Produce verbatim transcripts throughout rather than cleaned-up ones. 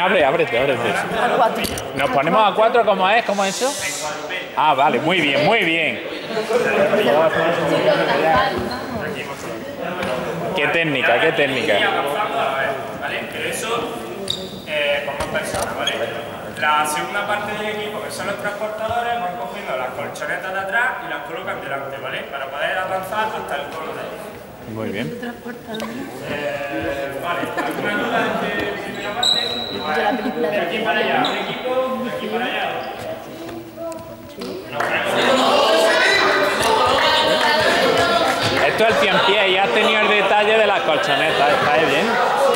abre, ábrete, ábrete. A cuatro. ¿Nos ponemos a cuatro como es? ¿Cómo es eso? Ah, vale, muy bien, muy bien. ¿Qué técnica, qué técnica? ¿Vale? Pero eso eh, con más personas, ¿vale? La segunda parte del equipo, que son los transportadores, van cogiendo las colchonetas de atrás y las colocan delante, ¿vale? Para poder avanzar hasta el cono de ahí. Muy bien. Eh, vale, ¿alguna duda de primera parte? De la película De aquí para allá, un equipo, de aquí para allá. Esto es el cien pies y has tenido el detalle de las colchonetas, ¿está ahí bien?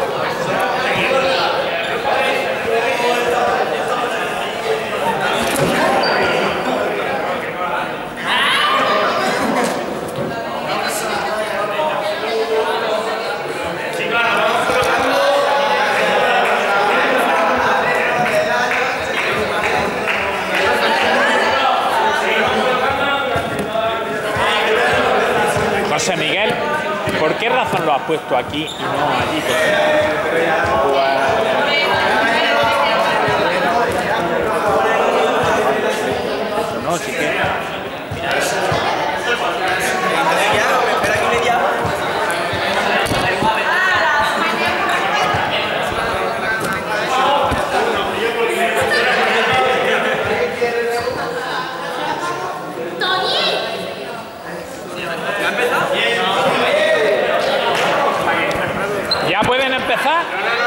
José Miguel, ¿por qué razón lo has puesto aquí y no allí? No, sí que... ¿Ya pueden empezar?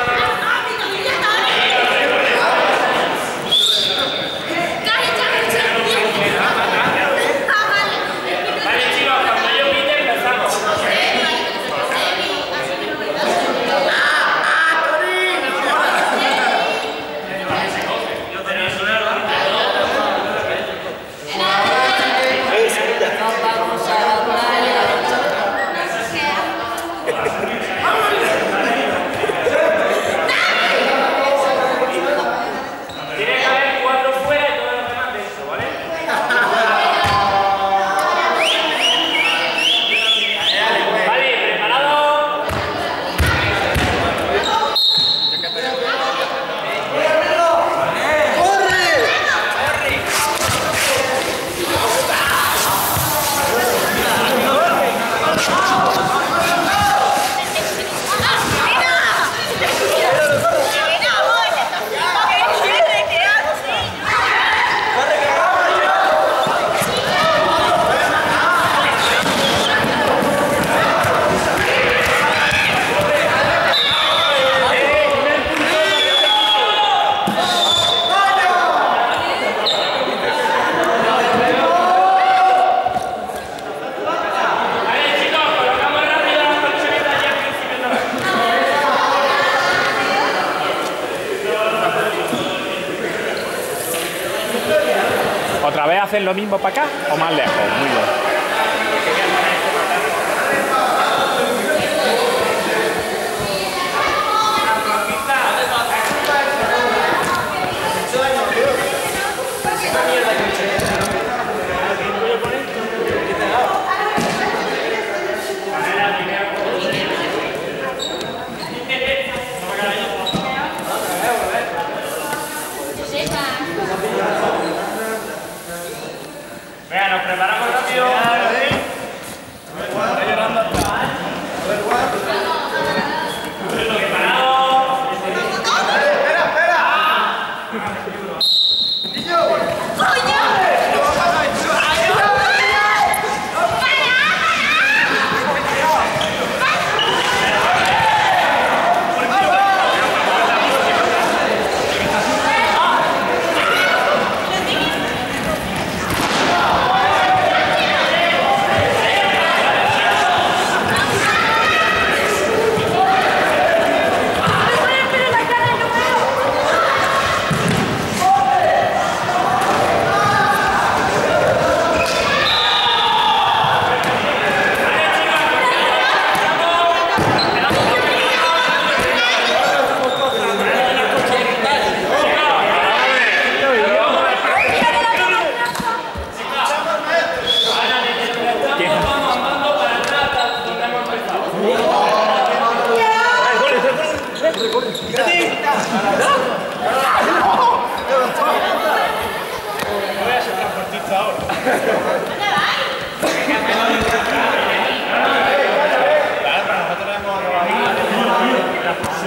¿Otra vez hacen lo mismo para acá o más lejos? Muy bien. Venga, nos preparamos rápido.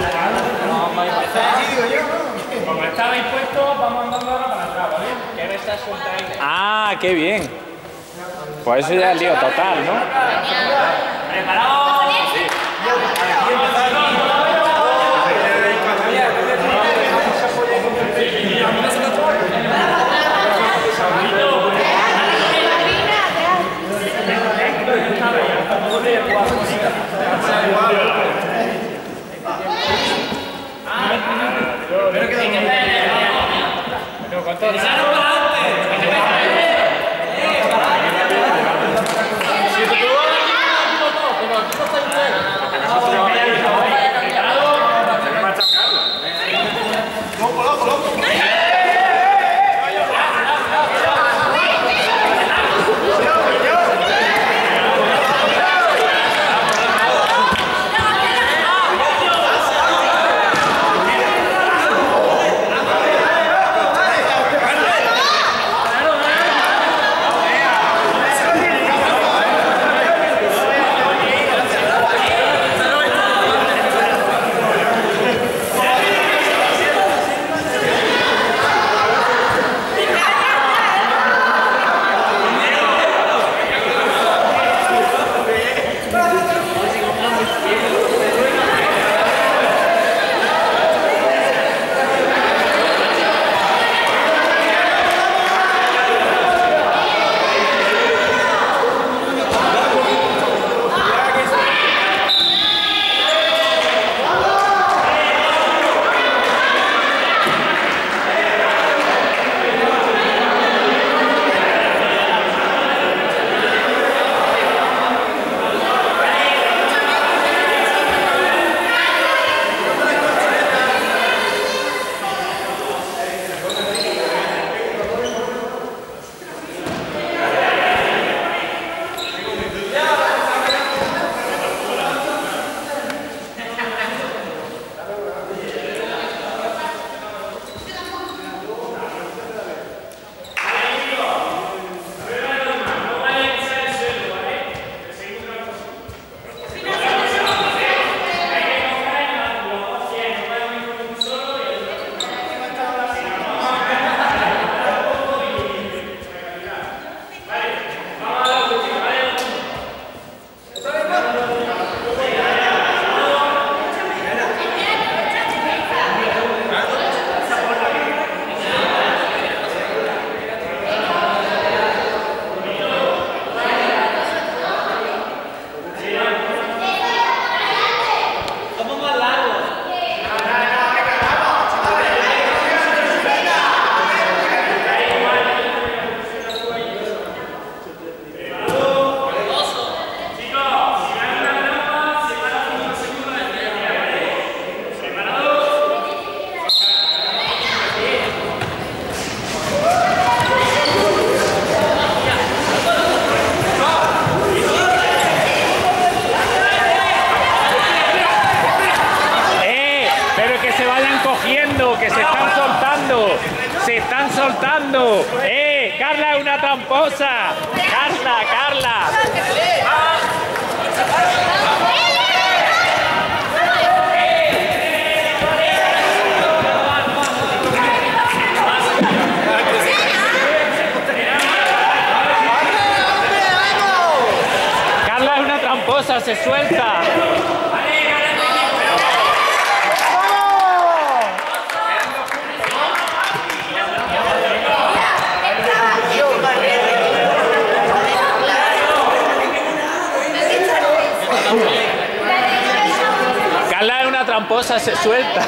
Como estabais puestos, vamos andando ahora para atrás, ¿vale? Que esta suelta ahí. Ah, qué bien. Pues eso ya es lío total, ¿no? ¿Preparados? Sí. ¡Se están soltando! ¡Eh! ¡Carla es una tramposa! ¡Carla, Carla! Carla es una tramposa, se suelta. Carla es una tramposa, se suelta.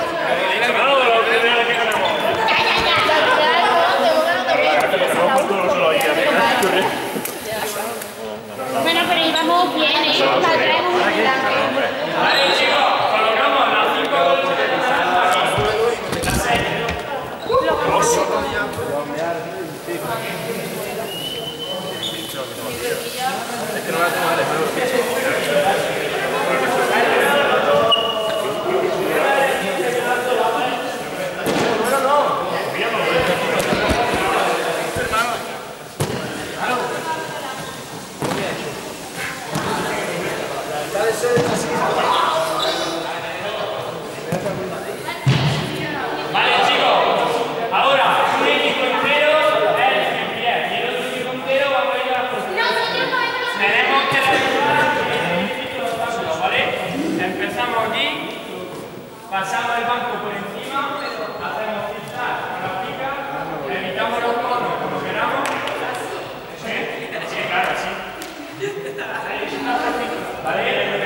Bueno, pero íbamos bien, ¿eh? La traemos muy grande. Vale, chicos, colocamos las cinco el banco por encima, hacemos zigzag con la pica, evitamos los conos como queramos. ¿Sí? Sí, claro, sí. Vale,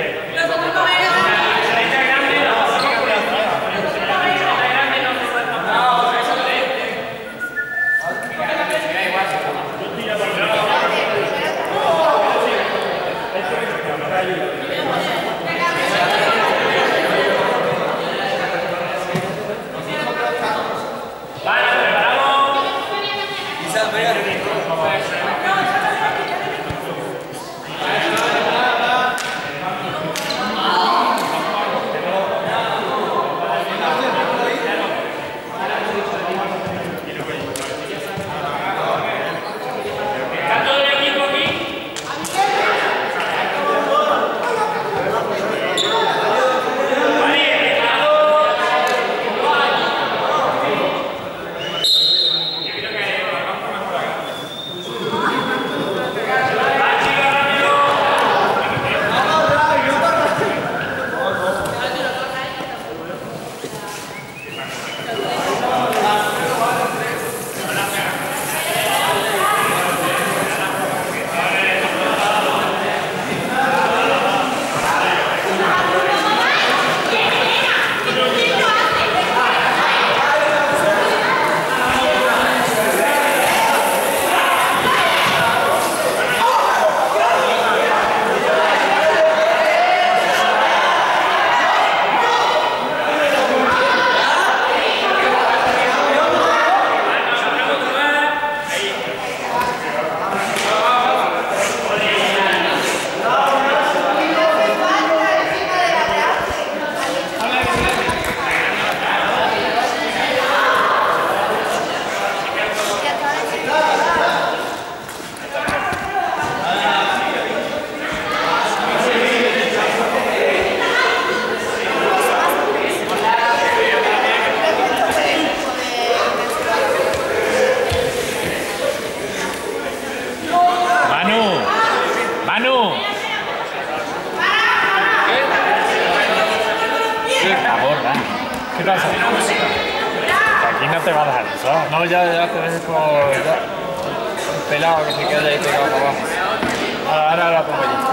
¿Qué pasa? Aquí no te va a dejar eso. No, ya, ya te dejo ya. Un pelado que se quede ahí pegado para abajo. Ahora, ahora la pongo allí.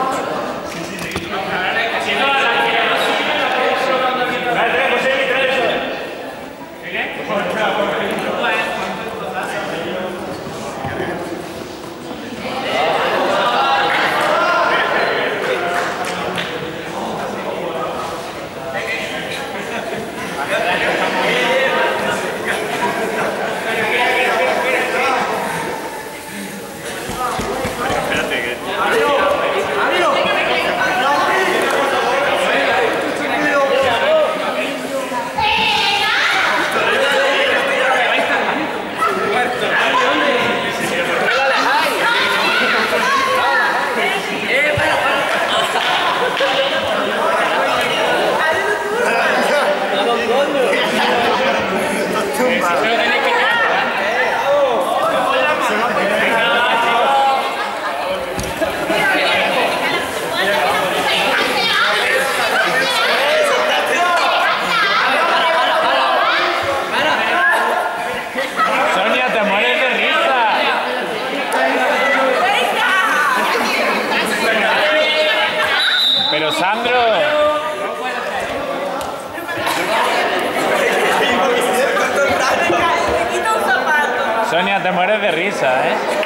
Pero Sandro. Sonia, te mueres de risa, ¿eh?